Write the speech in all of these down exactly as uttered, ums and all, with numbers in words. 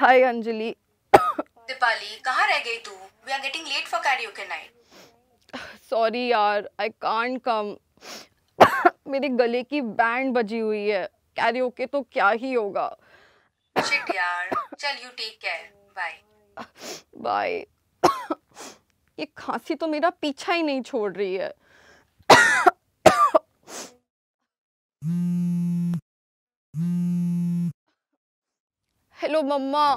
हाय अंजलि। दीपाली, कहाँ रह गई तू? We are getting late for karaoke night. Sorry यार, आई कांट कम। मेरे गले की बैंड बजी हुई है, कैरियोके तो क्या ही होगा। Shit यार, चल you take care. Bye. Bye. ये खांसी तो मेरा पीछा ही नहीं छोड़ रही है। हेलो मम्मा।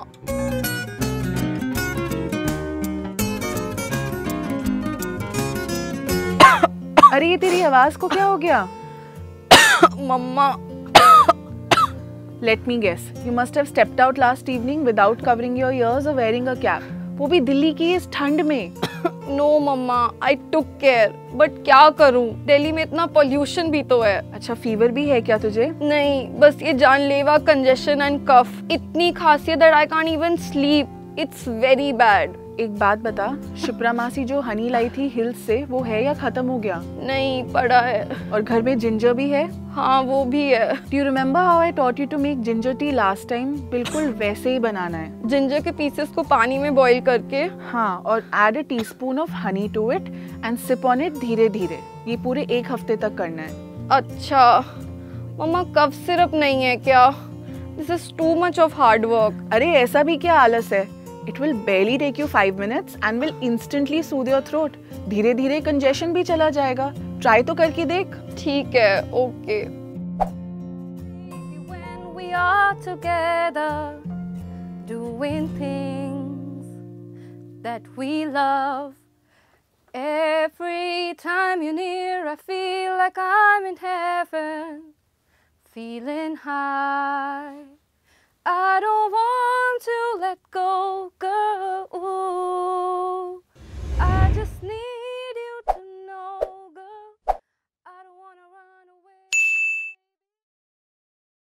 अरे ये तेरी आवाज को क्या हो गया? मम्मा, Let me guess. You must have stepped out last evening without covering your ears or wearing a cap. वो भी दिल्ली की इस ठंड में। नो मम्मा, आई टुक केयर, बट क्या करूं, दिल्ली में इतना पोल्यूशन भी तो है। अच्छा, फीवर भी है क्या तुझे? नहीं, बस ये जानलेवा कंजेशन एंड कफ। इतनी खांसी that I can't even sleep. It's very bad. एक बात बता, शिप्रा मासी जो हनी लाई थी हिल्स से, वो है या खत्म हो गया? नहीं, पड़ा है। और घर में जिंजर भी है? हाँ, वो भी है। Do you remember how I taught you to make ginger tea last time? बिल्कुल वैसे ही बनाना है। जिंजर के पीसेस को पानी में बॉईल करके। हाँ, और add a teaspoon of honey to it and sip on it धीरे धीरे। ये पूरे एक हफ्ते तक करना है। अच्छा मम्मा, कफ सिरप नहीं है क्या? This is too much of hard work. अरे ऐसा भी क्या आलस है? It will barely take you five minutes and will instantly soothe your throat. धीरे धीरे congestion भी चला जाएगा। Try तो करके देख। ठीक है, okay. When we are together, doing things that we love. Every time you're near, I feel like I'm in heaven, feeling high. I don't want to let go,